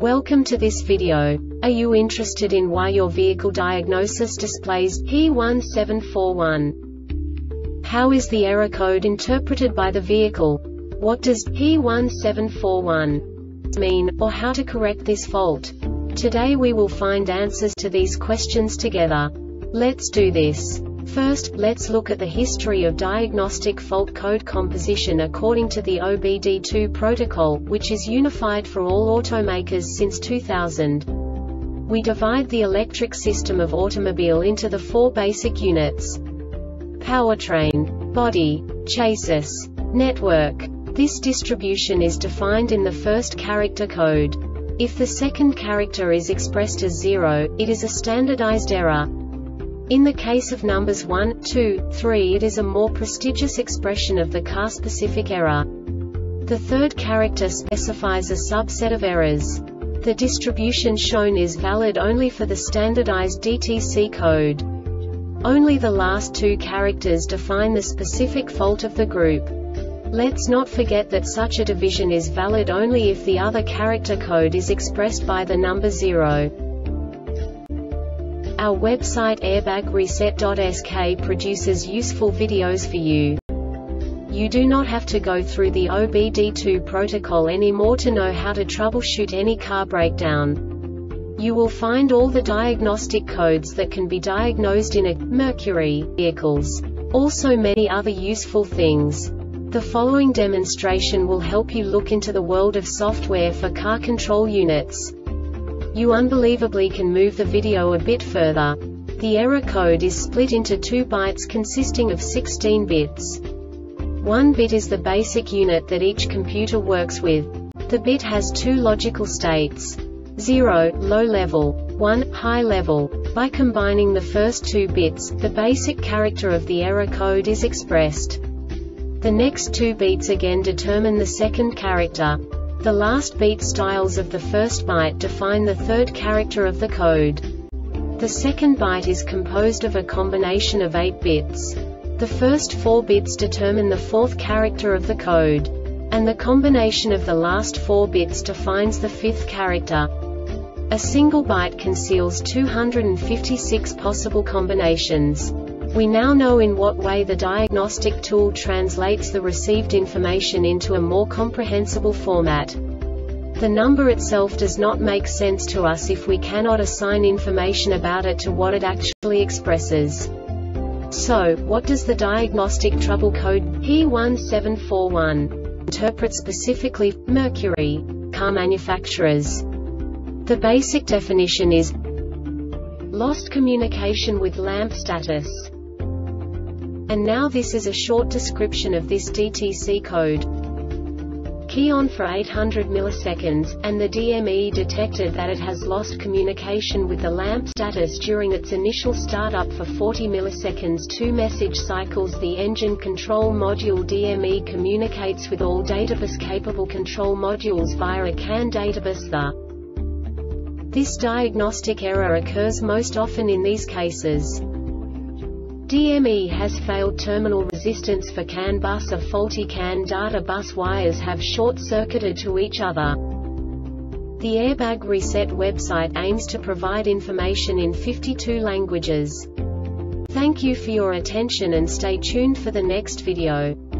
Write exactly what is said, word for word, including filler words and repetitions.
Welcome to this video. Are you interested in why your vehicle diagnosis displays P one seven four one? How is the error code interpreted by the vehicle? What does P one seven four one mean, or how to correct this fault? Today we will find answers to these questions together. Let's do this. First, let's look at the history of diagnostic fault code composition according to the O B D two protocol, which is unified for all automakers since two thousand. We divide the electric system of automobile into the four basic units: powertrain, body, chassis, network. This distribution is defined in the first character code. If the second character is expressed as zero, it is a standardized error. In the case of numbers one, two, three, it is a more prestigious expression of the car-specific error. The third character specifies a subset of errors. The distribution shown is valid only for the standardized D T C code. Only the last two characters define the specific fault of the group. Let's not forget that such a division is valid only if the other character code is expressed by the number zero. Our website airbag reset dot S K produces useful videos for you. You do not have to go through the O B D two protocol anymore to know how to troubleshoot any car breakdown. You will find all the diagnostic codes that can be diagnosed in a Mercury vehicles. Also many other useful things. The following demonstration will help you look into the world of software for car control units. You unbelievably can move the video a bit further. The error code is split into two bytes consisting of sixteen bits. One bit is the basic unit that each computer works with. The bit has two logical states: zero, low level, one, high level. By combining the first two bits, the basic character of the error code is expressed. The next two beats again determine the second character. The last beat styles of the first byte define the third character of the code. The second byte is composed of a combination of eight bits. The first four bits determine the fourth character of the code. And the combination of the last four bits defines the fifth character. A single byte conceals two hundred fifty-six possible combinations. We now know in what way the diagnostic tool translates the received information into a more comprehensible format. The number itself does not make sense to us if we cannot assign information about it to what it actually expresses. So, what does the diagnostic trouble code P one seven four one interpret specifically for Mercury car manufacturers? The basic definition is lost communication with lamp status. And now this is a short description of this D T C code. Key on for eight hundred milliseconds, and the D M E detected that it has lost communication with the lamp status during its initial startup for forty milliseconds. Two message cycles. The engine control module D M E communicates with all databus capable control modules via a C A N databus. The This diagnostic error occurs most often in these cases: D M E has failed terminal resistance for C A N bus. A faulty C A N data bus wires have short-circuited to each other. The Airbag Reset website aims to provide information in fifty-two languages. Thank you for your attention and stay tuned for the next video.